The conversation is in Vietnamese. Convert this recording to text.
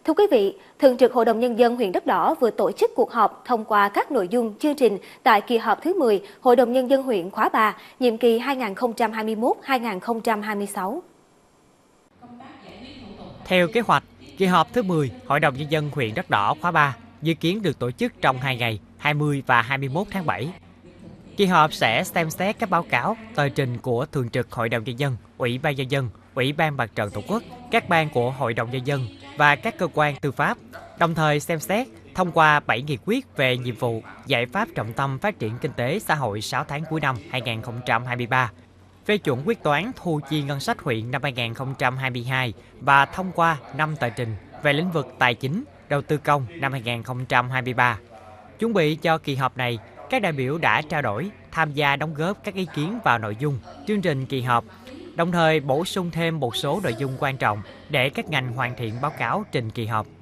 Thưa quý vị, Thường trực Hội đồng Nhân dân huyện Đất Đỏ vừa tổ chức cuộc họp thông qua các nội dung chương trình tại kỳ họp thứ 10 Hội đồng Nhân dân huyện khóa 3, nhiệm kỳ 2021-2026. Theo kế hoạch, kỳ họp thứ 10 Hội đồng Nhân dân huyện Đất Đỏ khóa 3 dự kiến được tổ chức trong 2 ngày, 20 và 21 tháng 7. Kỳ họp sẽ xem xét các báo cáo, tờ trình của Thường trực Hội đồng Nhân dân, Ủy ban Nhân dân, Ủy ban Mặt trận Tổ quốc, các ban của Hội đồng Nhân dân và các cơ quan tư pháp, đồng thời xem xét, thông qua 7 nghị quyết về nhiệm vụ, giải pháp trọng tâm phát triển kinh tế xã hội 6 tháng cuối năm 2023, phê chuẩn quyết toán thu chi ngân sách huyện năm 2022 và thông qua 5 tờ trình về lĩnh vực tài chính, đầu tư công năm 2023. Chuẩn bị cho kỳ họp này, các đại biểu đã trao đổi, tham gia đóng góp các ý kiến vào nội dung, chương trình kỳ họp, đồng thời bổ sung thêm một số nội dung quan trọng để các ngành hoàn thiện báo cáo trình kỳ họp.